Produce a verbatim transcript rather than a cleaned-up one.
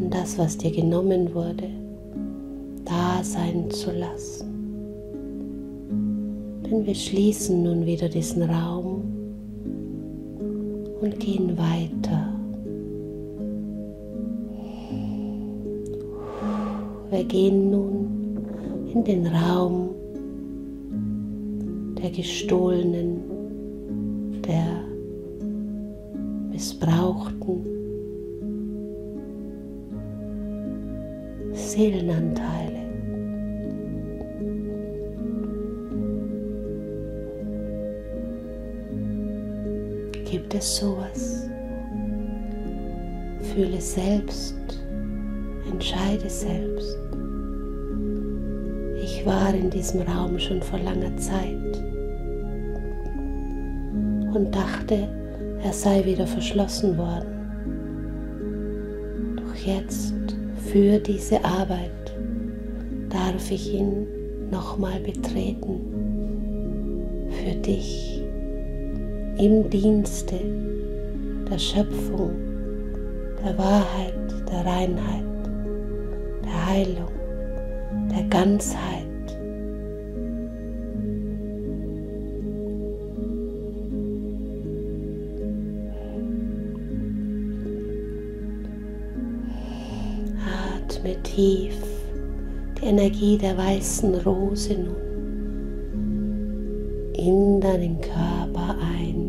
und das, was dir genommen wurde, da sein zu lassen. Denn wir schließen nun wieder diesen Raum und gehen weiter. Wir gehen nun in den Raum der Gestohlenen, der Missbrauchten, Seelenanteile. Gibt es sowas? Fühle selbst, entscheide selbst. Ich war in diesem Raum schon vor langer Zeit und dachte, er sei wieder verschlossen worden. Doch jetzt, für diese Arbeit, darf ich ihn nochmal betreten. Für dich, im Dienste der Schöpfung, der Wahrheit, der Reinheit, der Heilung, der Ganzheit. Atme tief die Energie der weißen Rose nun in deinen Körper ein.